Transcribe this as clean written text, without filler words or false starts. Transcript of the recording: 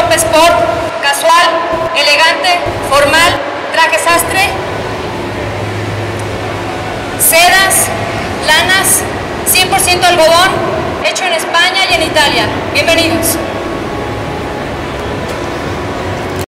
ropa sport, casual, elegante, formal, traje sastre, sedas, lanas, 100% algodón, hecho en